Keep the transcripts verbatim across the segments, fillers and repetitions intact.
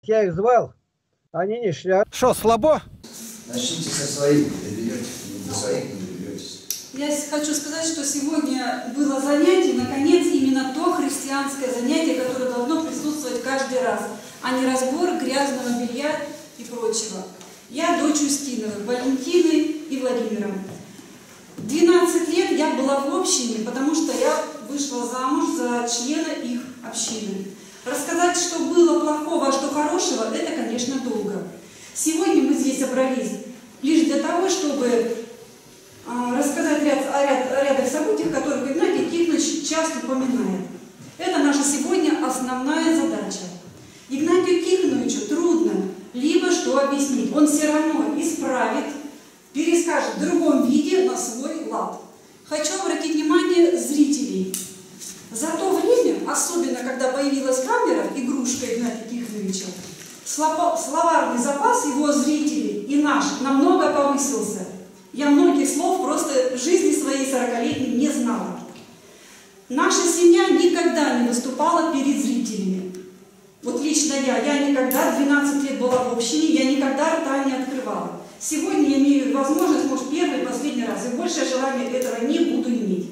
Я их звал, они не шли. Что, слабо? Начните со своих, доберетесь, до своих не доберетесь. Я хочу сказать, что сегодня было занятие, наконец, именно то христианское занятие, которое должно присутствовать каждый раз, а не разбор грязного белья и прочего. Я дочь Устиновых, Валентины и Владимира. двенадцать лет я была в общине, потому что я вышла замуж за члена их общины. Рассказать, что было плохого, а что хорошего, это, конечно, долго. Сегодня мы здесь собрались лишь для того, чтобы а, рассказать ряд, о, ряд, о рядах событий, которых Игнатий Тихонович часто упоминает. Это наша сегодня основная задача. Игнатию Тихоновичу трудно либо что объяснить. Он все равно исправит, перескажет в другом виде на свой лад. Хочу обратить внимание зрителей. За то время, особенно когда появилась камера, игрушка Игнатия Тихоновича, словарный запас его зрителей и наш намного повысился. Я многих слов просто в жизни своей сорокалетней не знала. Наша семья никогда не выступала перед зрителями. Вот лично я, я никогда, двенадцать лет была в общине, я никогда рта не открывала. Сегодня я имею возможность, может, первый и последний раз, и большее желание этого не буду иметь.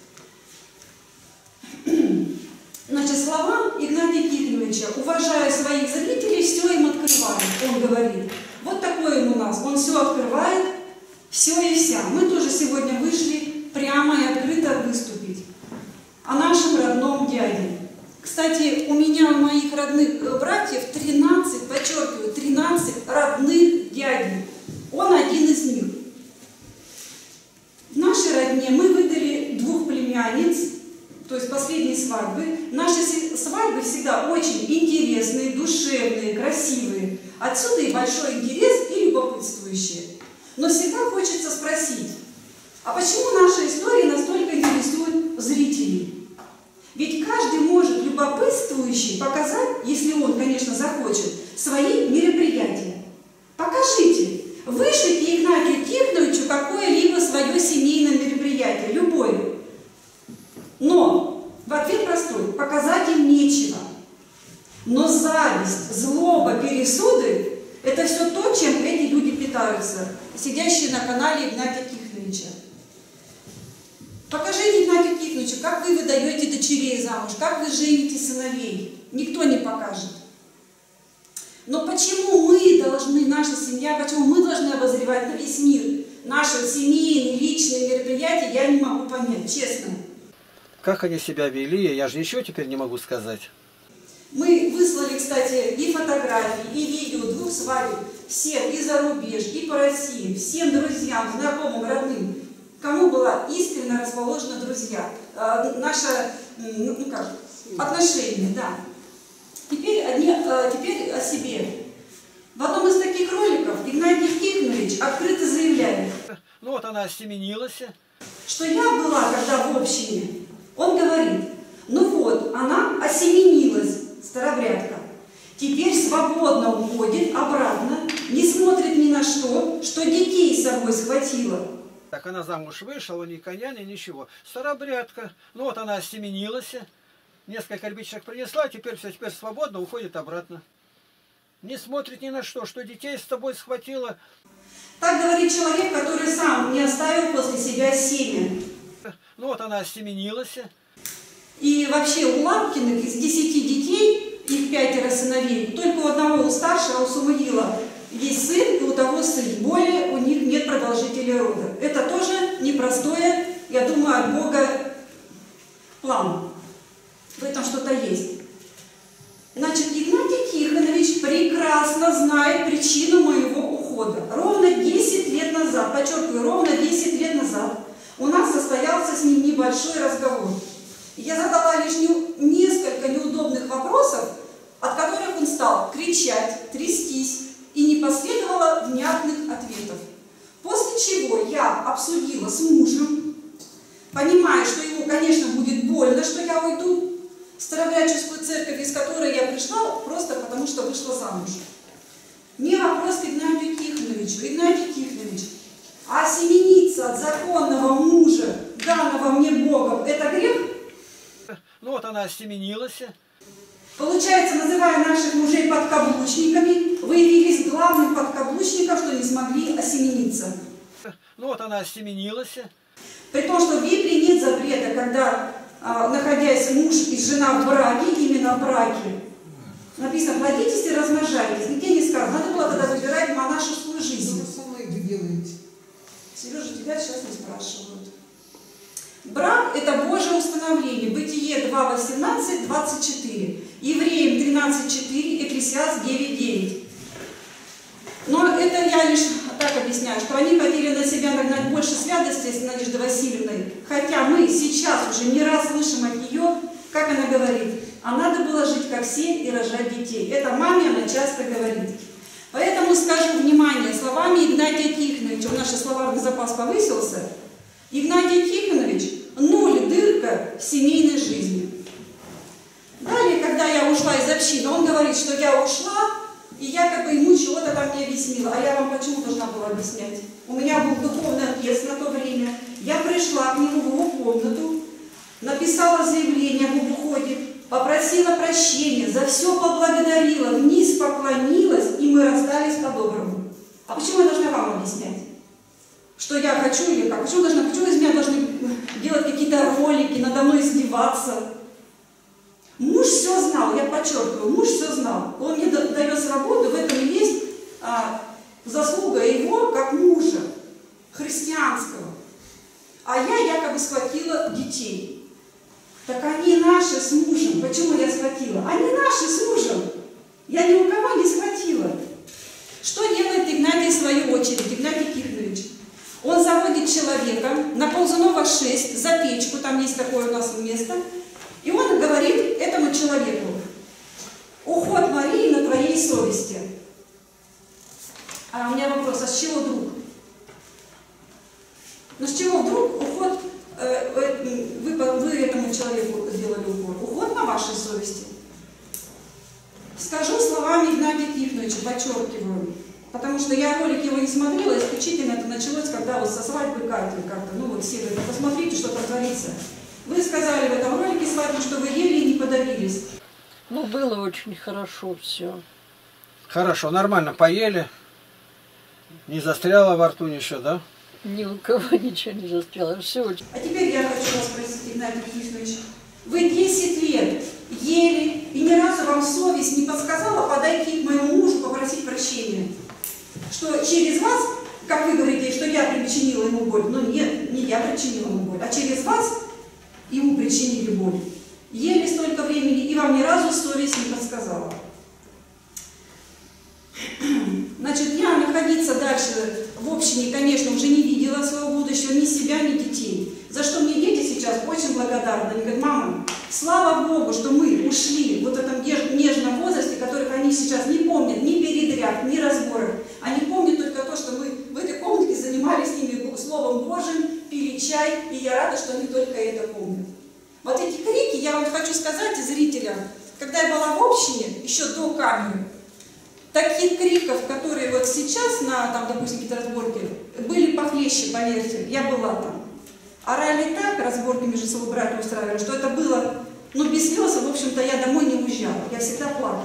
Значит, слова Игнатия Тихоновича: уважая своих зрителей, все им открывает, он говорит. Вот такой он у нас, он все открывает, все и вся. Мы тоже сегодня вышли прямо и открыто выступить о нашем родном дяде. Кстати, у меня, у моих родных братьев, тринадцать, подчеркиваю, тринадцать родных дядей. Он один из них. В нашей родне мы выдали двух племянниц, то есть последней свадьбы. Наши свадьбы всегда очень интересные, душевные, красивые. Отсюда и большой интерес, и любопытствующие. Но всегда хочется спросить, а почему наша история настолько интересует зрителей? Ведь каждый может, любопытствующий, показать, если он, конечно, захочет, свои мероприятия. Покажите, вышлите Игнатию Тихоновичу какое-либо свое семейное мероприятие, любое. Но в ответ простой: показать им нечего. Но зависть, злоба, пересуды – это все то, чем эти люди питаются, сидящие на канале Игнатия Тихоновича. Покажите Игнатию Тихоновичу, как вы выдаете дочерей замуж, как вы жените сыновей. Никто не покажет. Но почему мы должны, наша семья, почему мы должны обозревать на весь мир наши семейные, личные мероприятия, я не могу понять, честно. Как они себя вели, я же ничего теперь не могу сказать. Мы выслали, кстати, и фотографии, и видео двух свадеб всем и за рубеж, и по России, всем друзьям, знакомым, родным, кому была искренне расположена друзья. Э, наше, ну, ну как, отношение, да. Теперь, они, э, теперь о себе. В одном из таких роликов Игнатий Тихонович открыто заявляет, ну вот она осеменилась, что я была, когда в общине. Он говорит: ну вот, она осеменилась, старобрядка. Теперь свободно уходит обратно, не смотрит ни на что, что детей с собой схватила. Так она замуж вышла, ни коня, ни ничего. Старобрядка. Ну вот она осеменилась, несколько ребятишек принесла, теперь все, теперь свободно уходит обратно. Не смотрит ни на что, что детей с тобой схватила. Так говорит человек, который сам не оставил после себя семя. Ну вот она осеменилась. И вообще у Лапкиных из десяти детей, их пятеро сыновей, только у одного, у старшего, у Самуила, есть сын, и у того сын. Более у них нет продолжителей рода. Это тоже непростое, я думаю, от Бога план. В этом что-то есть. Значит, Игнатий Тихонович прекрасно знает причину моего ухода. Ровно десять лет назад, подчеркиваю, ровно десять лет назад у нас состоялся с ним небольшой разговор. Я задала лишь несколько неудобных вопросов, от которых он стал кричать, трястись, и не последовало внятных ответов. После чего я обсудила с мужем, понимая, что ему, конечно, будет больно, что я уйду в Старобрядческую церковь, из которой я пришла, просто потому что вышла замуж. Не вопрос к Игнатию Тихоновичу. Игнатий Тихонович, а осемениться от законного мужа, данного мне Богом, это грех? Ну вот она осеменилась. Получается, называя наших мужей подкаблучниками, вы явились главным подкаблучником, что не смогли осемениться. Ну вот она осеменилась. При том, что в Библии нет запрета, когда, находясь муж и жена в браке, именно в браке, написано, плодитесь и размножайтесь. Нигде не сказано. Надо было тогда выбирать монашескую жизнь. Что вы со мной делаете? Сережа, тебя сейчас не спрашивают. Брак – это Божье установление. Бытие два, восемнадцать, двадцать четыре. Евреям тринадцать, четыре, Экклесиаст девять, девять. Но это я лишь так объясняю, что они хотели на себя нагнать больше святости с Надеждой Васильевной. Хотя мы сейчас уже не раз слышим от нее, как она говорит, а надо было жить как все и рожать детей. Это маме она часто говорит. Поэтому скажу, внимание, словами Игнатия Тихоновича, у нас словарный запас повысился, Игнатий Тихонович – нуль дырка в семейной жизни. Далее, когда я ушла из общины, он говорит, что я ушла, и я как бы ему чего-то там не объяснила. А я вам почему должна была объяснять? У меня был духовный отец на то время. Я пришла к нему в его комнату, написала заявление об уходе, попросила прощения, за все поблагодарила, вниз поклонилась, и мы расстались по-доброму. А почему я должна вам объяснять? Что я хочу или как? Почему, должна, почему из меня должны делать какие-то ролики, надо мной издеваться? Муж все знал, я подчеркиваю, муж все знал. Он мне дает свободу, в этом и есть а, заслуга его как мужа, христианского. А я якобы схватила детей. Так они наши с мужем. Почему я схватила? Они наши с мужем. Я ни у кого не схватила. Что делает Игнатий в свою очередь, Игнатий Тихонович? Он заводит человека на Ползунова шесть, за печку, там есть такое у нас место, и он говорит этому человеку: уход Марии на твоей совести. А у меня вопрос, а с чего вдруг? Ну с чего вдруг уход, э, э, вы, вы этому человеку сделали укор? Уход на вашей совести. Скажу словами Игнатия Тихоновича, подчеркиваю. Потому что я ролик его не смотрела, исключительно это началось, когда вот со свадьбы Кати как-то, ну вот все говорят, посмотрите, что там творится. Вы сказали в этом ролике свадьбы, что вы ели и не подавились. Ну, было очень хорошо все. Хорошо, нормально поели. Не застряло во рту ничего, да? Ни у кого ничего не застряло. Все очень. А теперь я хочу вас спросить, Игнатий Тихонович. Вы десять лет ели, и ни разу вам совесть не подсказала подойти к моему мужу, попросить прощения? Что через вас, как вы говорите, что я причинила ему боль, но нет, не я причинила ему боль, а через вас ему причинили боль. Ели столько времени, и вам ни разу совесть не подсказала. Значит, я находиться дальше в общине, конечно, уже не видела своего будущего, ни себя, ни детей. За что мне дети сейчас очень благодарны. Они говорят: мама, слава Богу, что мы ушли вот в этом нежном возрасте, которых они сейчас не помнят ни передряг, ни разборок. Они помнят только то, что мы в этой комнатке занимались с ними Словом Божьим, пили чай, и я рада, что они только это помнят. Вот эти крики, я вам хочу сказать зрителям, когда я была в общине, еще до камеры, таких криков, которые вот сейчас на, там, допустим, какие-то разборки, были похлеще, поверьте, я была там. Орали так, разборки между собой братья устраивали, что это было, ну, без слез, в общем-то, я домой не уезжала, я всегда плакала.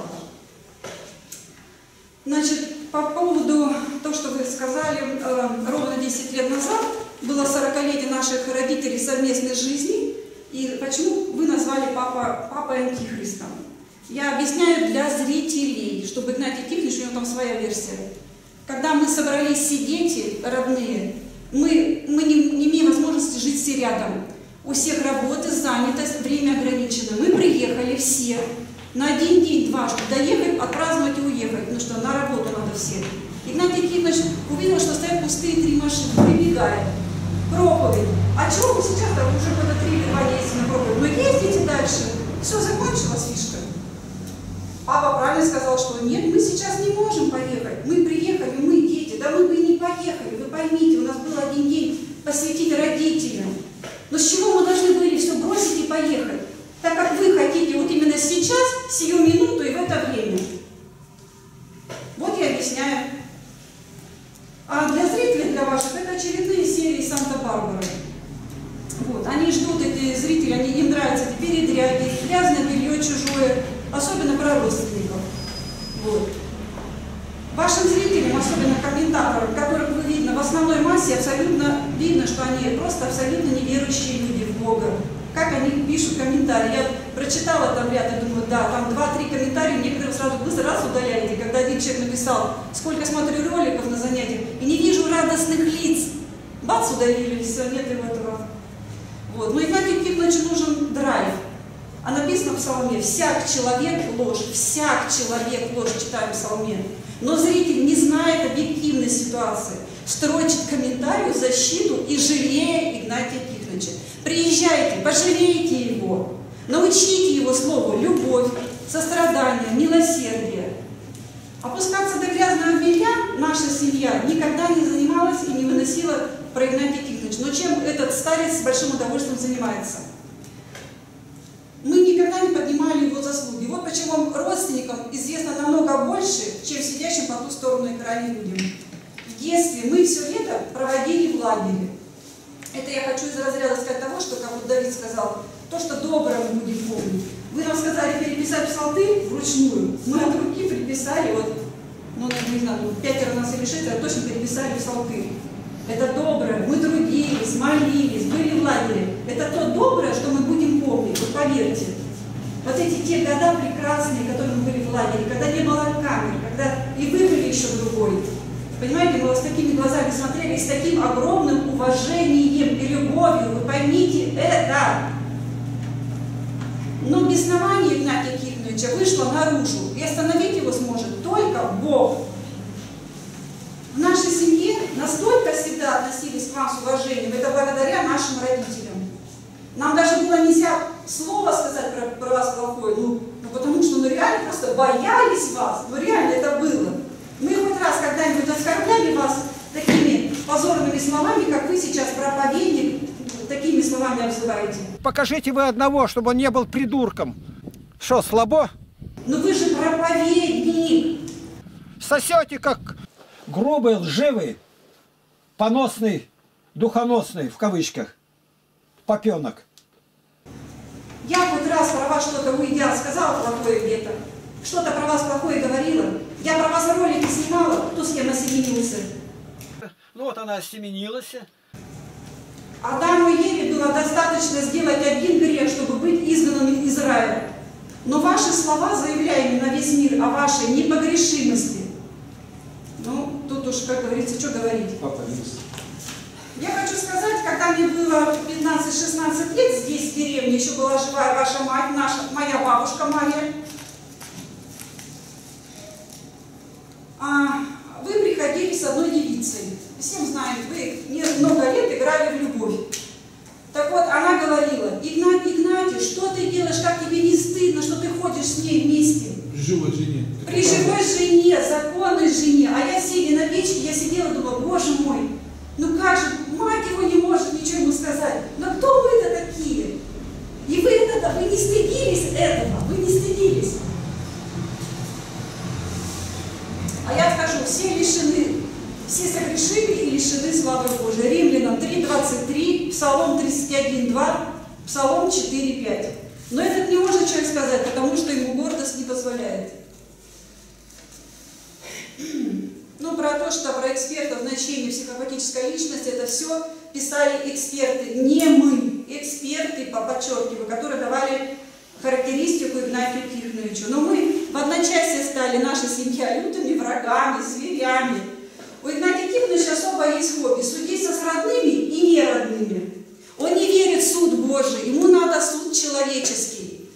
Значит, по поводу того, что вы сказали, э, ровно десять лет назад было сорокалетие наших родителей совместной жизни, и почему вы назвали папа, папой антихристом? Я объясняю для зрителей, чтобы Игнатий Тихонович, у него там своя версия. Когда мы собрались все дети родные, мы, мы не, не имеем возможности жить все рядом. У всех работы, занятость, время ограничено. Мы приехали все на один день-два, чтобы доехать, отпраздновать и уехать, потому что на работу надо все. Игнатий Тихонович увидел, что стоят пустые три машины, прибегает. Проповедь. А чего вы сейчас там уже года три или два ездите на проповедь? Но ездите дальше. Все, закончилась фишка. Папа правильно сказал, что нет, мы сейчас не можем поехать. Мы приехали, мы дети, да мы бы и не поехали. Вы поймите, у нас был один день посвятить родителям. Но с чего мы должны были все бросить и поехать? Так как вы хотите вот именно сейчас, сию минуту и в это время. Вот я объясняю. А для зрителей, для ваших, это очередные серии Санта-Барбары. Вот. Они ждут, эти зрители, они, им нравятся эти передряги, грязное белье чужое, особенно про родственников. Вот. Вашим зрителям, особенно комментаторам, которых вы видно, в основной массе абсолютно видно, что они просто абсолютно неверующие люди в Бога. Как они пишут комментарии. Я прочитала там ряд и думаю, да, там два-три комментария, некоторые сразу быстро раз удаляете. Когда один человек написал, сколько смотрю роликов на занятиях, и не вижу радостных лиц. Бац, удалили, все, нет его этого. Вот. Но Игнатию Тихоновичу нужен драйв. А написано в Псалме, всяк человек ложь, всяк человек ложь, читаем в Псалме. Но зритель не знает объективной ситуации, строчит комментарий в защиту и жалея Игнатия Тихоновича. Приезжайте, пожалейте его, научите его слову любовь, сострадание, милосердие. Опускаться до грязного белья наша семья никогда не занималась и не выносила про Игнатия Тихоновича. Но чем этот старец с большим удовольствием занимается? Мы никогда не поднимали его заслуги. Вот почему родственникам известно намного больше, чем сидящим по ту сторону экрана людям. В детстве мы все лето проводили в лагере. Это я хочу из разряда сказать того, что, как вот Давид сказал, то, что доброе мы будем помнить. Вы нам сказали переписать псалтырь вручную. Мы от руки приписали, вот, ну, не знаю, пятеро нас или шестеро точно переписали псалтырь. Это доброе, мы трудились, молились, были в лагере. Это то доброе, что мы будем помнить, вот поверьте. Вот эти те года прекрасные, которые мы были в лагере, когда не было камер, когда и вы были еще другой. Понимаете, мы вас с такими глазами смотрели, с таким огромным уважением и любовью. Вы поймите это. Но беснование Игнатия Тихоновича вышло наружу, и остановить его сможет только Бог. В нашей семье настолько всегда относились к вам с уважением, это благодаря нашим родителям. Нам даже было нельзя слова сказать про, про вас плохое, ну, ну потому что ну, реально просто боялись вас, ну реально это было. Мы хоть раз когда-нибудь оскорбляли вас такими позорными словами, как вы сейчас проповедник, такими словами обзываете? Покажите вы одного, чтобы он не был придурком. Что, слабо? Ну вы же проповедник. Сосете как грубый, лживый, поносный, духоносный, в кавычках, попенок. Я хоть раз про вас что-то уйдя сказала плохое где-то, что-то про вас плохое говорила, я про вас ролики снимала, кто с кем осеменился. Ну вот она осеменилась. Адаму и Еве было достаточно сделать один грех, чтобы быть изгнанным из рая. Но ваши слова, заявляемые на весь мир о вашей непогрешимости, ну, тут уж, как говорится, что говорить. Я хочу сказать, когда мне было пятнадцать-шестнадцать лет, здесь, в деревне, еще была живая ваша мать, наша, моя бабушка Мария, а, вы приходили с одной девицей. Всем знаем, вы много лет играли в любовь. Так вот, она говорила: Игнатий, Игнатий, что ты делаешь, как тебе не стыдно, что ты ходишь с ней вместе? При живой жене. При живой жене, законной жене. А я, сидя на печке, я сидела и думала: боже мой, ну как же, мать его не может ничего ему сказать. Но кто вы-то такие? И вы это, вы не стыдились этого, вы не стыдились. А я скажу, все лишены, все согрешили и лишены славы Божией. Римлянам три двадцать три, Псалом тридцать один два, Псалом четыре пять. Но этот не может человек сказать, потому что ему гордость не позволяет. Ну, про то, что про экспертов значение психопатической личности, это все писали эксперты, не мы, эксперты, подчеркиваю, которые давали характеристику Игнатию Тихоновичу. Но мы в одночасье стали, наша семья, лютыми врагами, зверями. У Игнатия Тихоновича особое есть хобби – судиться с родными и неродными. Он не верит в суд Божий, ему надо суд человеческий.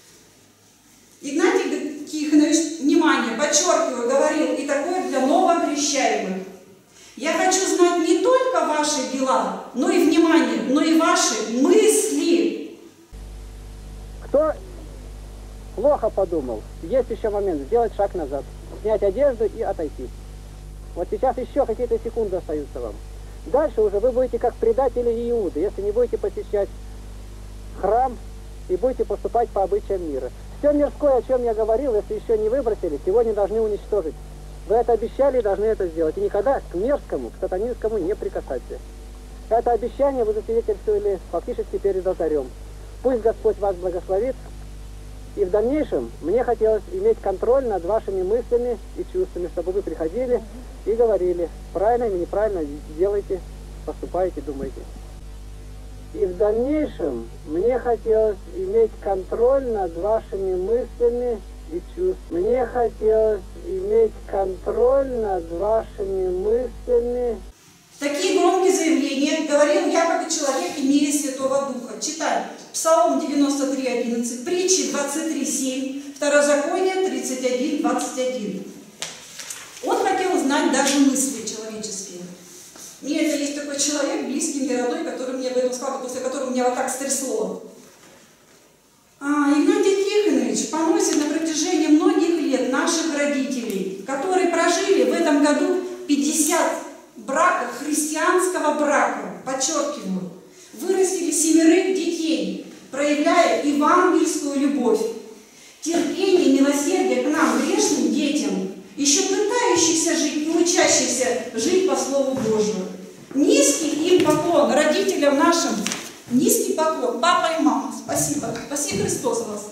Игнатий Тихонович, внимание, подчеркиваю, говорил и такое для новокрещаемых. Я хочу знать не только ваши дела, но и, внимание, но и ваши мысли. Кто плохо подумал, есть еще момент сделать шаг назад, снять одежду и отойти. Вот сейчас еще какие-то секунды остаются вам. Дальше уже вы будете как предатели Иуды, если не будете посещать храм и будете поступать по обычаям мира. Все мирское, о чем я говорил, если еще не выбросили, сегодня должны уничтожить. Вы это обещали и должны это сделать. И никогда к мерзкому, к сатанинскому не прикасаться. Это обещание вы засвидетельствовали фактически перед алтарем. Пусть Господь вас благословит. И в дальнейшем мне хотелось иметь контроль над вашими мыслями и чувствами, чтобы вы приходили и говорили, правильно или неправильно делайте, поступайте, думайте. И в дальнейшем мне хотелось иметь контроль над вашими мыслями и чувствами. Мне хотелось иметь контроль над вашими мыслями. Такие громкие заявления говорил якобы человек, имея Святого Духа. Читаем. Псалом девяносто три, одиннадцать, Притчи двадцать три, семь, Второзаконие тридцать один, двадцать один. Он хотел знать даже мысли человеческие. Мне это есть такой человек, близкий мне, родной, который мне об этом сказал, после которого меня вот так стрясло. А, Игнатий Тихонович поносит на протяжении многих лет наших родителей, которые прожили в этом году пятьдесят браков, христианского брака, подчеркиваю, вырастили семерых детей, проявляя евангельскую любовь, терпение, милосердие к нам, грешным детям, еще пытающихся жить и учащихся жить по Слову Божию. Низкий им поклон родителям нашим, низкий поклон, папа и мама. Спасибо. Спаси Христос вас.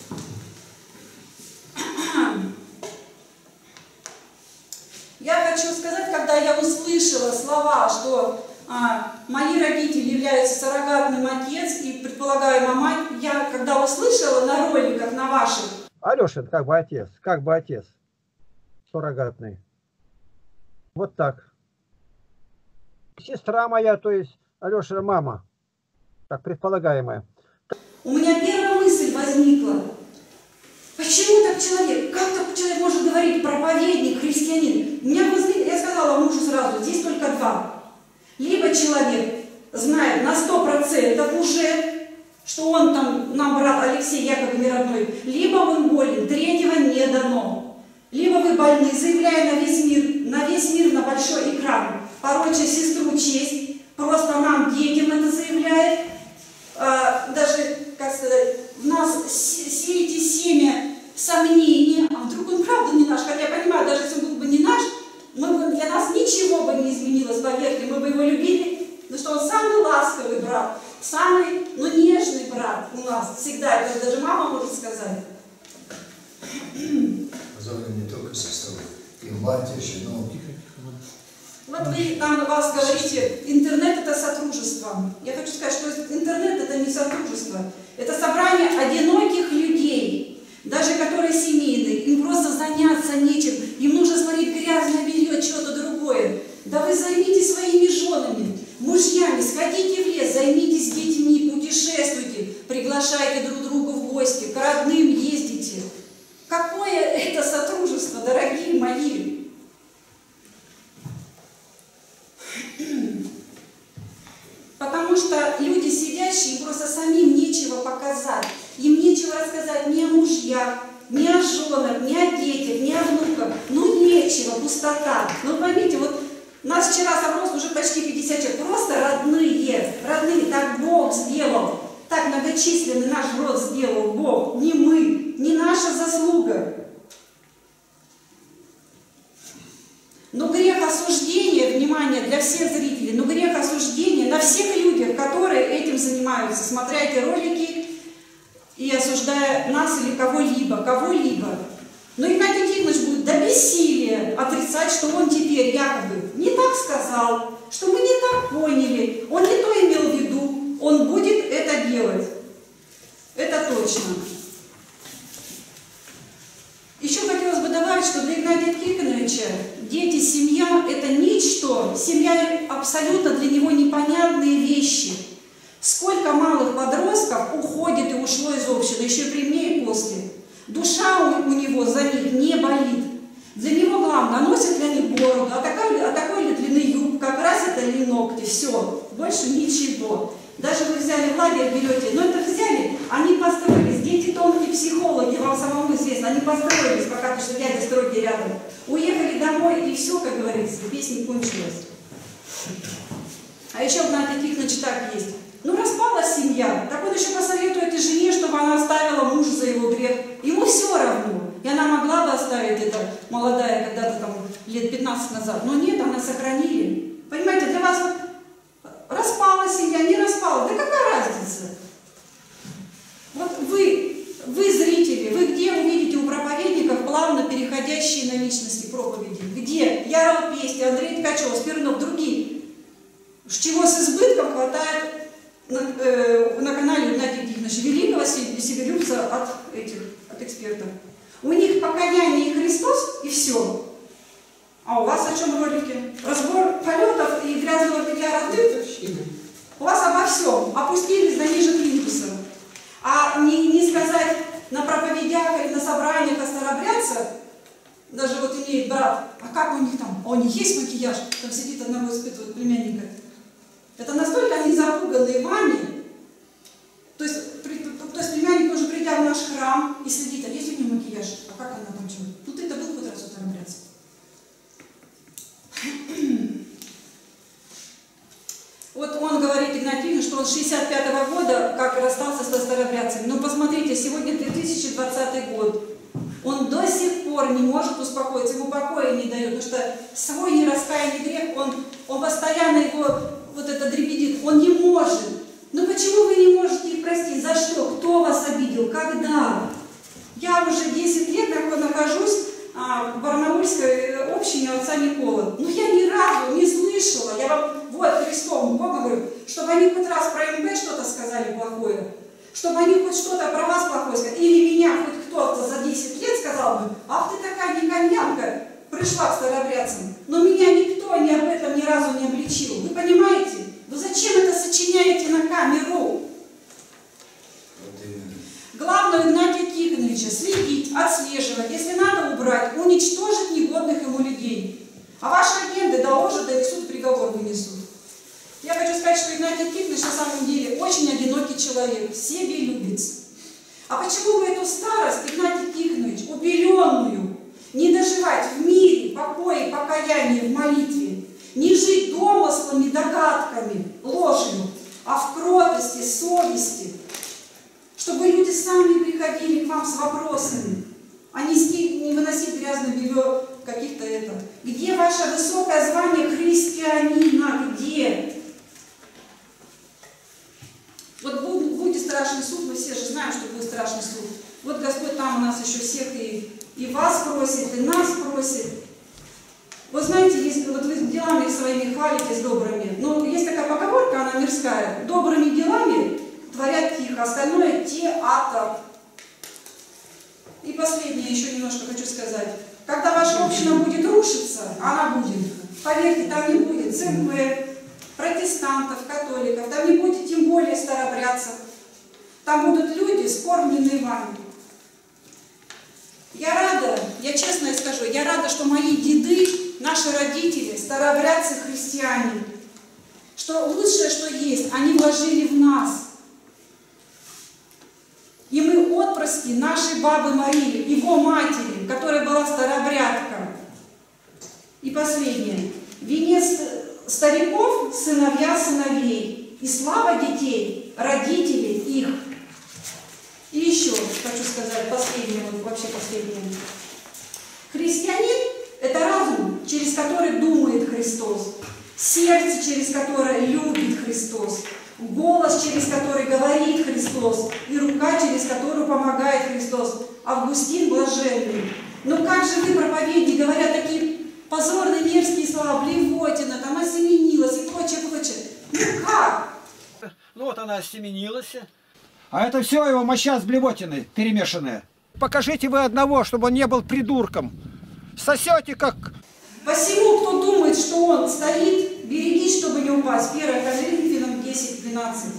Я хочу сказать, когда я услышала слова, что а, мои родители являются суррогатным отец и предполагаемая мать, я когда услышала на роликах, на ваших... Алешин как бы отец, как бы отец. Суррогатный. Вот так. Сестра моя, то есть Алешина мама, так предполагаемая. У меня первая мысль возникла. Почему так человек? Как так человек может говорить проповедник, христианин? У меня возник, я сказала мужу сразу, здесь только два. Либо человек знает на сто процентов уже, что он там, нам брат Алексей якобы не родной, либо он болен, третьего не дано. Либо вы больны, заявляя на весь мир, на весь мир, на большой экран, пороча сестру честь, просто нам, детям это заявляет, а, даже, как сказать, в нас сеете семя сомнения, а вдруг он правда не наш, хотя я понимаю, даже если он был бы не наш, мы бы, для нас ничего бы не изменилось, поверьте, мы бы его любили, потому что он самый ласковый брат, самый, ну, нежный брат у нас всегда, это даже мама может сказать. Позволю не только сестру, и мать, и жену. Вот вы там вас говорите, интернет это сотрудничество. Я хочу сказать, что интернет это не сотрудничество. Это собрание одиноких людей, даже которые семейные. Им просто заняться нечем. Им нужно смотреть грязное белье, что-то другое. Да вы займитесь своими женами, мужьями, сходите в лес, займитесь детьми, путешествуйте, приглашайте друг друга в гости, к родным ездите. Какое это сотрудничество, дорогие мои? Потому что люди сидящие, им просто самим нечего показать. Им нечего рассказать ни о мужьях, ни о женах, ни о детях, ни о внуках. Ну нечего, пустота. Ну поймите, вот нас вчера собралось уже почти пятьдесят человек. Просто родные, родные, так Бог сделал. Так многочисленный наш род сделал Бог. Не мы, не наша заслуга. Но грех осуждения, внимание, для всех зрителей, но грех осуждения на всех людях, которые этим занимаются, смотря эти ролики и осуждая нас или кого-либо, кого-либо. Но Игнатий Тихонович будет до бессилия отрицать, что он теперь якобы не так сказал, что мы не так поняли, он не то имел в виду, он будет это делать. Это точно. Еще хотелось бы добавить, что для Игнатия Тихоновича дети, семья – это ничто. Семья – абсолютно для него непонятные вещи. Сколько малых подростков уходит и ушло из общины, еще при мне и после. Душа у, у него за них не болит. Для него главное, носят ли они бороду, а такой, а такой ли длины юбка, красят ли ногти, все, больше ничего. Даже вы взяли в лагерь, берете, но это взяли, они построились, дети тонкие психологи, вам самому известно, они построились, пока ты что дядя стройки рядом. Уехали домой, и все, как говорится, песня кончилась. А еще в Игнатии Тихоновича так есть. Ну, распалась семья, так он еще посоветует и жене, чтобы она оставила мужа за его грех. Ему все равно. И она могла бы оставить это, молодая, когда-то там лет пятнадцать назад. Но нет, она сохранили. Понимаете, для вас вот распалась семья, не распалась. Да какая разница? Вот вы, вы зрители, проповеди, где я рал песни, Андрей Ткачев, Смирнов, другие, с чего с избытком хватает на, э, на канале Игнатия Тихоновича, великого себелюбца от этих, от экспертов. У них покаяние и Христос, и все. А у вас о чем ролики? Разбор полетов и грязного белья роды? У вас обо всем. Опустились до ниже плинтуса. А не, не сказать на проповедях или на собраниях о старобрядцах, даже вот имеет брат, а как у них там? А у них есть макияж? Там сидит одного испытывает племянника. Это настолько они запуганные вами. То есть, при, то есть племянник уже придя в наш храм и следит, а есть у него макияж? А как она там что? Ну ты-то был хоть раз у старобрядца? Вот он говорит, Игнатий, что он с шестьдесят пятого года как расстался со старобрядцами. Но посмотрите, сегодня две тысячи двадцатый год. Он до сих пор не может успокоиться, ему покоя не дает, потому что свой нераскаянный грех, он, он постоянно его вот это дребедит, он не может. Ну почему вы не можете их простить? За что? Кто вас обидел? Когда? Я уже десять лет нахожусь в барнаульской общине отца Никола. Но я ни разу не слышала, я вам, вот, Христом, Богом говорю, чтобы они хоть раз про МП что-то сказали плохое, чтобы они хоть что-то про вас плохое сказали, или меня хоть кто-то за десять лет сказал бы, ах ты такая никонянка, пришла к старобрядцам. Но меня никто ни об этом ни разу не обличил. Вы понимаете? Вы зачем это сочиняете на камеру? Главное Игнатия Тихоновича следить, отслеживать, если надо убрать, уничтожить негодных ему людей. А ваши агенты доложат, донесут, приговор вынесут. Я хочу сказать, что Игнатий Тихонович на самом деле очень одинокий человек, себелюбец. А почему вы эту старость, Игнатий Тихонович, убеленную, не доживать в мире, покое, покаянии, в молитве, не жить домыслами, догадками, ложью, а в кротости, совести, чтобы люди сами приходили к вам с вопросами, а не, не выносить грязное белье каких-то это. Где ваше высокое звание христианина? Где? Вот будет, будет страшный суд, мы все же знаем, что будет страшный суд. Вот Господь там у нас еще всех и, и вас просит, и нас просит. Вы знаете, если вот вы делами своими хвалитесь добрыми, но есть такая поговорка, она мирская, добрыми делами творят тихо, остальное театр. И последнее еще немножко хочу сказать. Когда ваша община будет рушиться, она будет, поверьте, там не будет церкви, протестантов, католиков, там не будет тем более старобрядцев. Там будут люди, скормленные вами. Я рада, я честно скажу, я рада, что мои деды, наши родители, старобрядцы, христиане, что лучшее, что есть, они вложили в нас. И мы отпрыски нашей бабы Марии, его матери, которая была старобрядка. И последнее. Венец стариков, сыновья сыновей, и слава детей, родителей их. И еще хочу сказать последнее, вот вообще последнее. Христианин – это разум, через который думает Христос, сердце, через которое любит Христос, голос, через который говорит Христос, и рука, через которую помогает Христос. Августин блаженный. Но как же вы, проповедники, говоря такие позорные мерзкие слова, блевотина, там осеменилась и прочее, прочее. Ну как? Ну вот она осеменилась. А это все его моща с блевотиной перемешанная. Покажите вы одного, чтобы он не был придурком. Сосете как... Посему, кто думает, что он стоит, берегись, чтобы не упасть. первое Коринфянам десять двенадцать.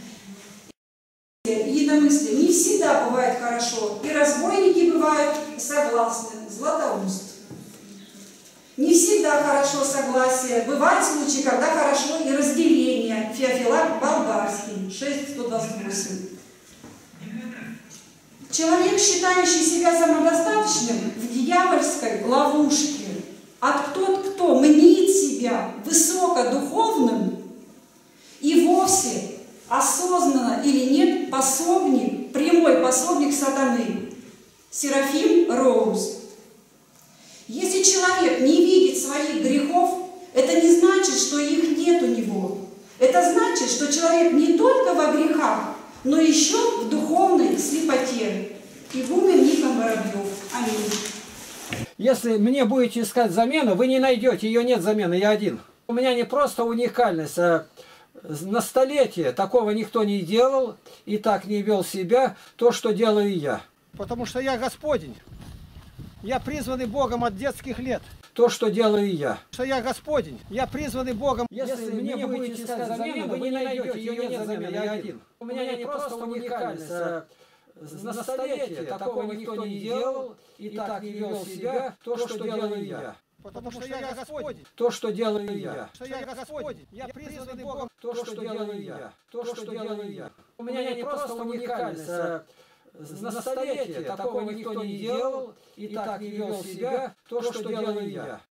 Единомыслие не всегда бывает хорошо. И разбойники бывают согласны. Златоуст. Не всегда хорошо согласие. Бывают случаи, когда хорошо и разделение. Феофилак Болгарский, шесть сто двадцать восемь. Человек, считающий себя самодостаточным, в дьявольской ловушке. А тот, кто мнит себя высокодуховным и вовсе осознанно или нет пособник, прямой пособник сатаны. Серафим Роуз. Если человек не видит своих грехов, это не значит, что их нет у него. Это значит, что человек не только во грехах, но еще в духовной слепоте. Игумен Никон Воробьев. Аминь. Если мне будете искать замену, вы не найдете, ее нет замены, я один. У меня не просто уникальность, а на столетие такого никто не делал и так не вел себя, то, что делаю я. Потому что я Господень. Я призванный Богом от детских лет. То, что делаю я. Что я Господень. Я призванный Богом. Если, Если мне будете искать замену, вы не найдете, ее нет замены, я один. У меня не просто уникальность, а на столетие такого никто не делал и так не вел себя, то, что делаю я. Потому что я Господень. То, что делаю я. Что я Господень. Я призванный Богом. То, что делаю я. То, что делаю я. У меня не просто уникальность, а на столетие такого никто не делал и так не вел себя, то, что делаю я.